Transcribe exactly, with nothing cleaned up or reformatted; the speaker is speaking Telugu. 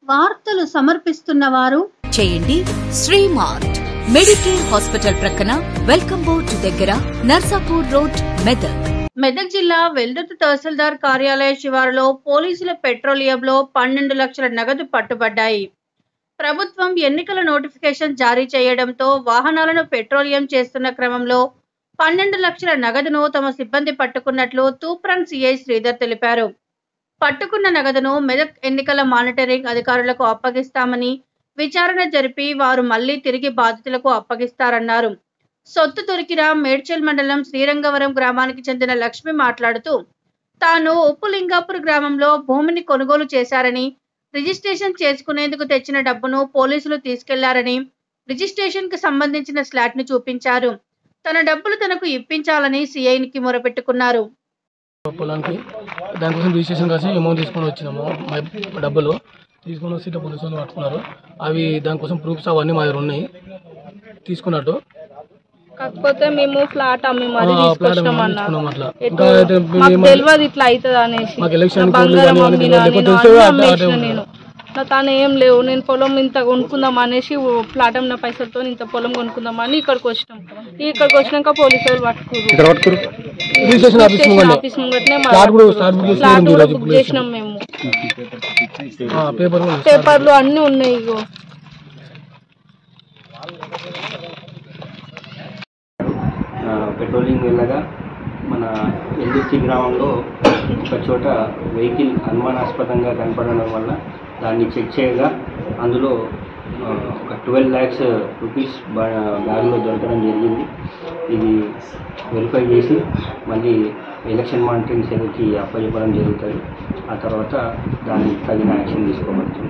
వార్తలు సమర్పిస్తున్నవారు చేయండి శ్రీమార్ట్ మెడికేర్ హాస్పిటల్ ప్రక్కన వెల్కమ్ బోర్డు దగ్గర నర్సాపూర్ రోడ్ మెదక్. మెదక్ జిల్లా వెల్దుర్తి తహసీల్దార్ కార్యాలయ శివారులో పోలీసుల పెట్రోలియంలో పన్నెండు లక్షల నగదు పట్టుబడ్డాయి. ప్రభుత్వం ఎన్నికల నోటిఫికేషన్ జారీ చేయడంతో వాహనాలను పెట్రోలియం చేస్తున్న క్రమంలో పన్నెండు లక్షల నగదును తమ సిబ్బంది పట్టుకున్నట్లు తూప్రాన్ సిఐ శ్రీధర్ తెలిపారు. పట్టుకున్న నగదును మెదక్ ఎన్నికల మానిటరింగ్ అధికారులకు అప్పగిస్తామని, విచారణ జరిపి వారు మళ్లీ తిరిగి బాధితులకు అప్పగిస్తారన్నారు. సొత్తు దొరికిన మేడ్చల్ మండలం శ్రీరంగవరం గ్రామానికి చెందిన లక్ష్మి మాట్లాడుతూ, తాను ఉప్పులింగాపూర్ గ్రామంలో భూమిని కొనుగోలు చేశారని, రిజిస్ట్రేషన్ చేసుకునేందుకు తెచ్చిన డబ్బును పోలీసులు తీసుకెళ్లారని, రిజిస్ట్రేషన్ కు సంబంధించిన స్లాట్ ను చూపించారు. తన డబ్బులు తనకు ఇప్పించాలని సిఐకి మొరపెట్టుకున్నారు. పొలానికి దానికోసం రిజిస్ట్రేషన్ కాసి అమౌంట్ తీసుకొని వచ్చినాము. డబ్బులు తీసుకొని వచ్చి పోలీసు వాళ్ళు పట్టుకున్నారు. అవి దానికోసం ప్రూఫ్స్ అవన్నీ మా దగ్గర ఉన్నాయి తీసుకున్నట్టు. కాకపోతే మేము ఫ్లాట్ అమ్మి మరి తీసుకొచ్చినాం అన్నారు. తెలియదు ఇట్లా అవుతుంది అనేసి బంగారం అమ్మినా నేను నా తాను ఏం లేవు. నేను పొలం ఇంత కొనుక్కుందాం అనేసి ఫ్లాట్ అమ్మిన పైసలతో ఇంత పొలం కొనుక్కుందాం అని ఇక్కడికి వచ్చినాం. ఇక్కడికి వచ్చినాక పోలీసు వాళ్ళు పట్టుకున్నారు. ఆఫీస్ ముంగట్నే ఫ్లాట్ కూడా బుక్ చేసినాం మేము. పేపర్లు అన్ని ఉన్నాయి. ఇగో పెట్రోలింగ్ వెళ్ళగా మన వెల్దుర్తి గ్రామంలో ఒక చోట వెహికల్ అనుమానాస్పదంగా కనపడడం వల్ల దాన్ని చెక్ చేయగా అందులో ఒక ట్వెల్వ్ ల్యాక్స్ రూపీస్ బ్యాగ్లో దొరకడం జరిగింది. ఇది వెరిఫై చేసి మళ్ళీ ఎలక్షన్ మానిటరింగ్ సేవకి అప్పచెప్పడం జరుగుతుంది. ఆ తర్వాత దాన్ని తగిన యాక్షన్ తీసుకోవచ్చు.